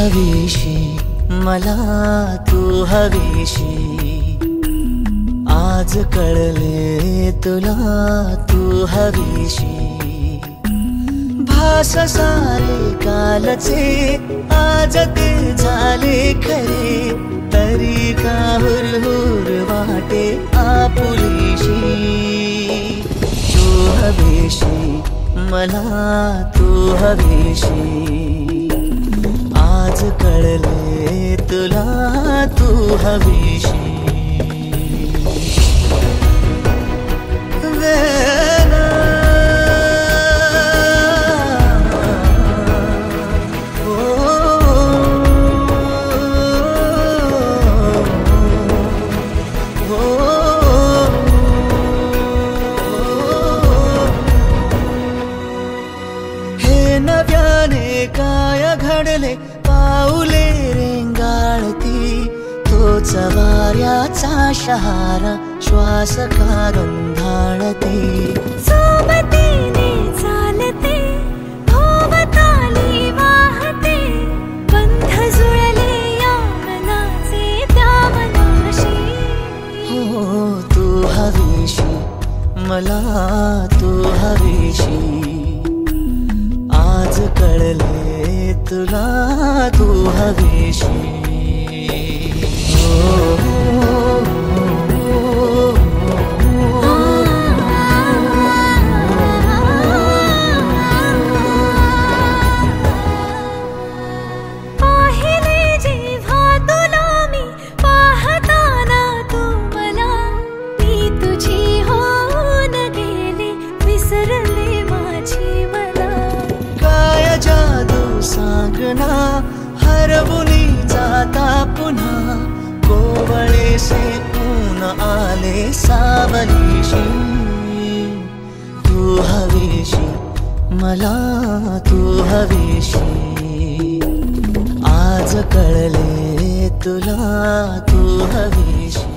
हवीशी मला तू हवीशी, आज कळले तुला तू हवीशी। भास सारे कालचे आज ते झाले खरे, तरी का हुरहुर वाटे आपुलीशी। तू हवीशी मला तू हवीशी, आज कळले तुला तू हवीशी। नव्याने काय घडले पाऊले रेंगाळती, तोच वाऱ्याचा शहारा श्वास का गंधाळते। सोबतीने चालते भोवताली वाहते, बंध जुळले या मनाचे त्या मनाशी। हो तू हवीशी मला तू हवीशी, आज कळले तुला तू हवीशी। पाहिले जेव्हा तुला मी पाहताना तू मला, मी तुझी होऊन गेले विसरले माझी मला। काय जादू सांगना हरवुनी जाता पुन्हा, कोवळे से ऊन आले सावलीशी। तू हवीशी मला तू हवीशी, आज कळले तुला तू हवीशी।